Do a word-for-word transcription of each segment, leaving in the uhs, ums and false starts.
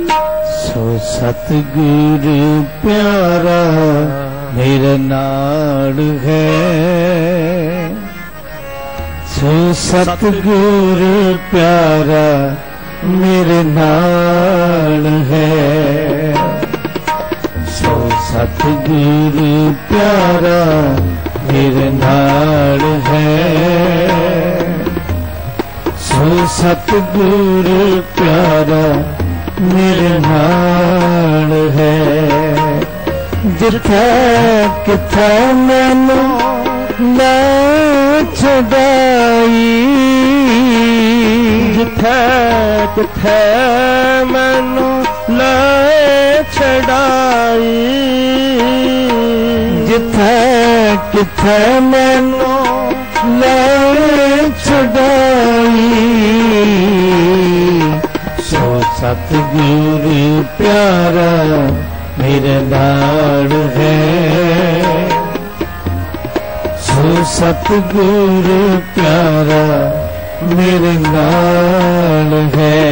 सो सतगुरु प्यारा मेरा नाल है, सो सतगुरु प्यारा मेरे नाल है, सो सतगुरु प्यारा मेरे नाल है, सो सतगुरु प्यारा मेरे नाल है। जिथे किथे मैनू ना छड़ाई, जिथे किथे मैनू ना छड़ाई, जिथे किथे मैनू ना छड़ाई, सो सतगुरु प्यारा मेरे नाल है, सो सतगुरु प्यारा मेरे नाल है,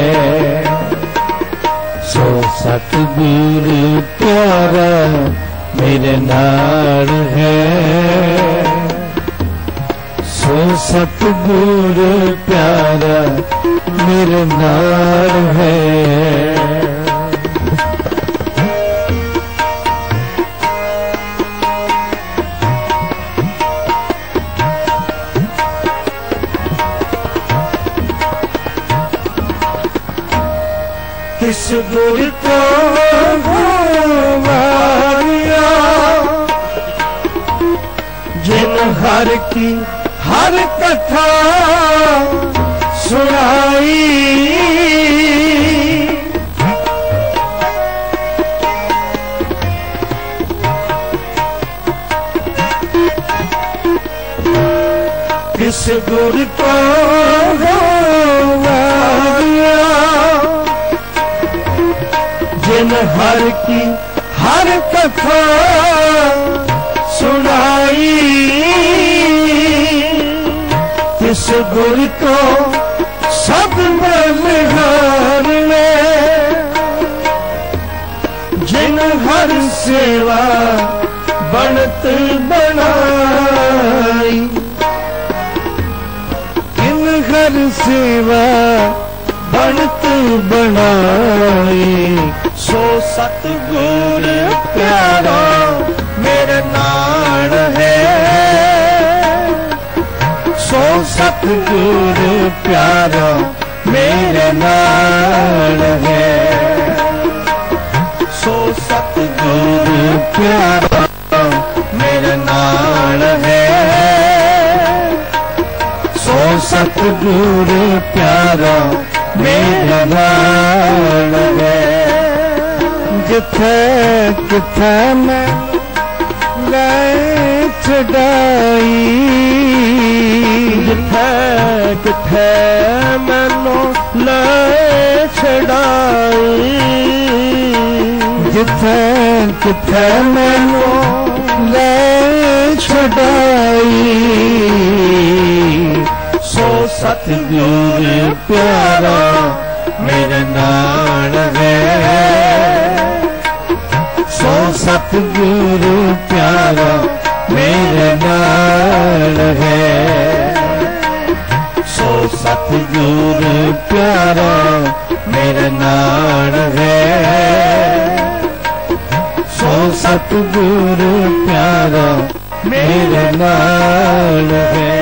सो सतगुरु प्यारा मेरे नाल है, सो सतगुरु प्यारा मेरे नाल है। किस गुर को मारिया, जिन हर की हर कथा सुनाई, किस गुर को मारिया, जिन हर की हर कथा सुनाई, किस गुर को सब बलिहार में, जिन हर सेवा बनत बनाई, जिन हर सेवा बनत बनाई, सो सतगुर प्यारा मेरे नाल है, सो सतगुर प्यारा मेरे नाल है, सो सतगुर प्यारा मेरे नाल है, सो सतगुर प्यारा मेरे नाल है। जिथे किथे मैं ले छड़ाई, जिथे किथे मैनू ले छड़ाई, जिथे किथे मैनू ले छड़ाई, सो सतगुर प्यारा मेरे नाल है, सो सतगुरु प्यारा मेरे नाल है, सो सतगुरु प्यारा मेरे नाल है, सो सतगुरु प्यारा मेरे नाल है।